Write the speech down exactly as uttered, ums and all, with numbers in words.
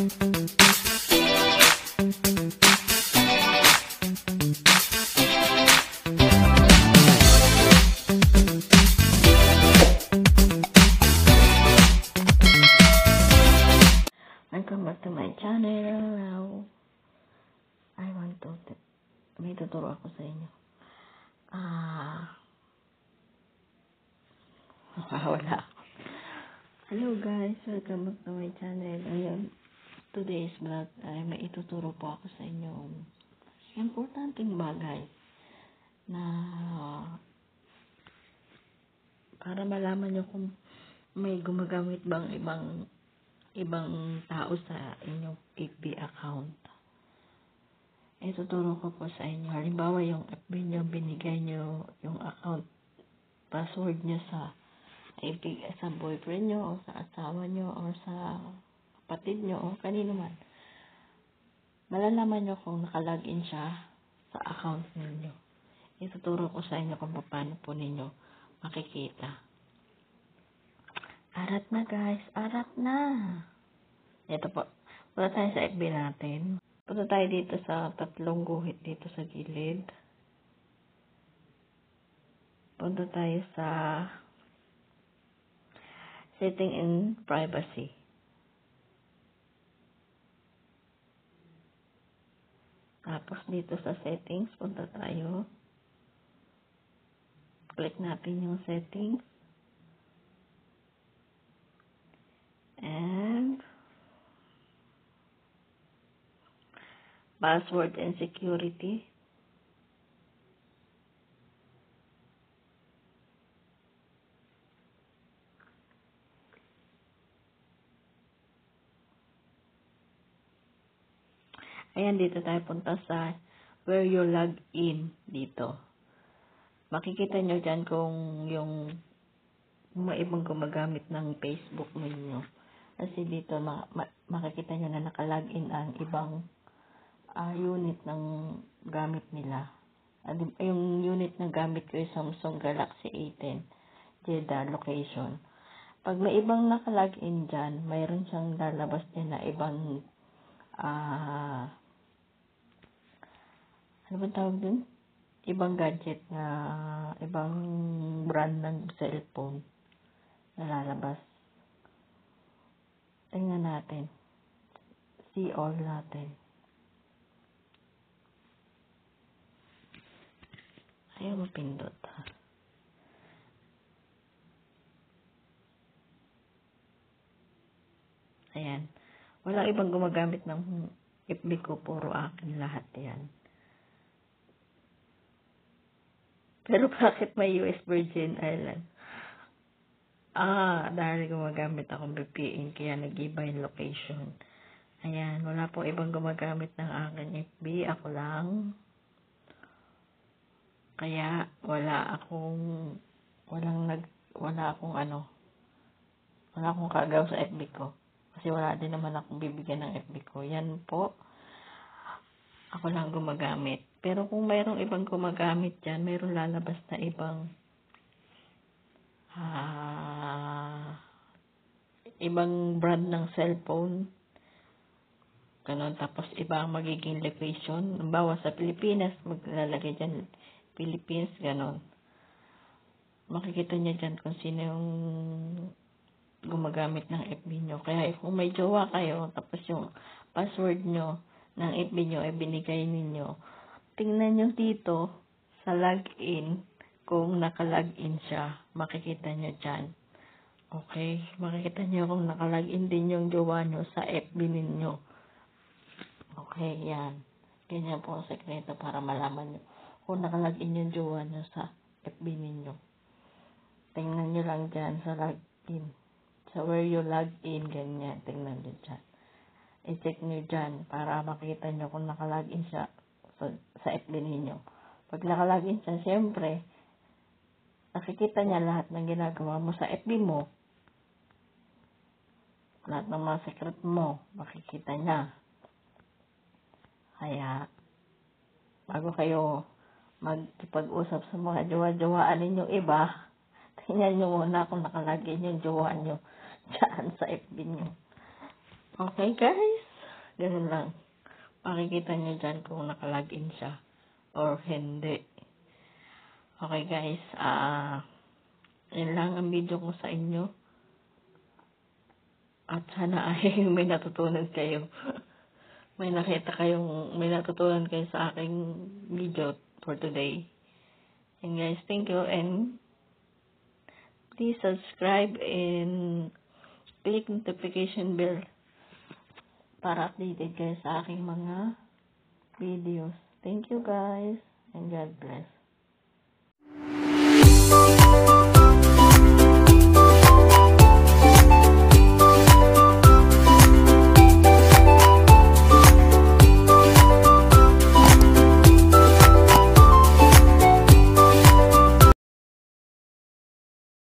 Welcome back to my channel. Now, I want to, may tuturo ako sa inyo. Ah, wala. Hello guys, welcome back to my channel. Ngayon, today's vlog ay may ituturo po ako sa inyo importanteng bagay na para malaman nyo kung may gumagamit bang ibang ibang tao sa inyong F B account. Ituturo ko po sa inyo. Halimbawa, yung F B nyo, binigay nyo yung account, password nyo sa sa boyfriend nyo, o sa asawa nyo, o sa kapatid nyo, o kanino man. Malalaman nyo kung nakalagin siya sa account ninyo. Ituturo ko sa inyo kung paano po ninyo makikita. Arat na guys, arat na. Ito po, punta tayo sa F B natin. Punta tayo dito sa tatlong guhit dito sa gilid. Punta tayo sa setting and privacy. Tapos dito sa settings, punta tayo. Click natin yung settings. And password and security. Ayan, dito tayo punta sa where you log in dito. Makikita nyo dyan kung yung may ibang gumagamit ng Facebook ninyo. Kasi dito ma ma makikita nyo na nakalagin ang ibang uh, unit ng gamit nila. Uh, yung unit na gamit ko yung Samsung Galaxy A ten Jeddah location. Pag may ibang nakalagin dyan, mayroon siyang lalabas din na ibang ah uh, ano ba tawag dun? Ibang gadget na ibang brand ng cellphone na lalabas. Tingnan natin. See all natin. Ayaw mapindot ha. Ayan. Walang ibang gumagamit ng F B ko. Puro akin lahat yan. Pero bakit may U S Virgin Island? Ah, dahil gumagamit akong V P N kaya nag-iba yung location. Ayan, wala po ibang gumagamit ng aking F B. Ako lang. Kaya wala akong walang nag wala akong ano wala akong kagaw sa F B ko. Kasi wala din naman akong bibigyan ng F B ko. Yan po. Ako lang gumagamit. Pero kung mayroong ibang gumagamit dyan, mayroong lalabas na ibang ah, ibang brand ng cellphone. Ganon. Tapos iba ang magiging location. Bawa sa Pilipinas, maglalagay dyan Philippines, ganon. Makikita niya dyan kung sino yung gumagamit ng F B nyo. Kaya kung may jowa kayo, tapos yung password nyo ng F B nyo ay binigay ninyo, tingnan nyo dito sa login kung nakalagin siya. Makikita nyo dyan. Okay? Makikita nyo kung nakalagin din yung jowa nyo sa F B ninyo. Okay, yan. Ganyan po ang sekreto para malaman nyo kung nakalagin yung jowa nyo sa F B ninyo. Tingnan nyo lang dyan sa login. So, where you log in, ganyan. Tingnan nyo dyan. I-check nyo dyan para makita nyo kung nakalagin siya sa, sa F B ninyo. Pag nakalagin siya, siyempre, nakikita niya lahat ng ginagawa mo sa F B mo. Lahat ng mga secret mo, makikita niya. Kaya, bago kayo magkipag-usap sa mga jowa-jowaan ninyong iba, tingnan nyo muna kung nakalagin yung jowa nyo dyan sa F B nyo. Okay guys? Ganun lang. Makikita nyo dyan kung nakalagin siya or hindi. Okay guys, ah, uh, yun lang ang video ko sa inyo. At sana ay may natutunan kayo. May nakita kayong, may natutunan kayo sa aking video for today. And guys, thank you and please subscribe and click notification bell para updated kayo sa aking mga videos. Thank you guys and God bless.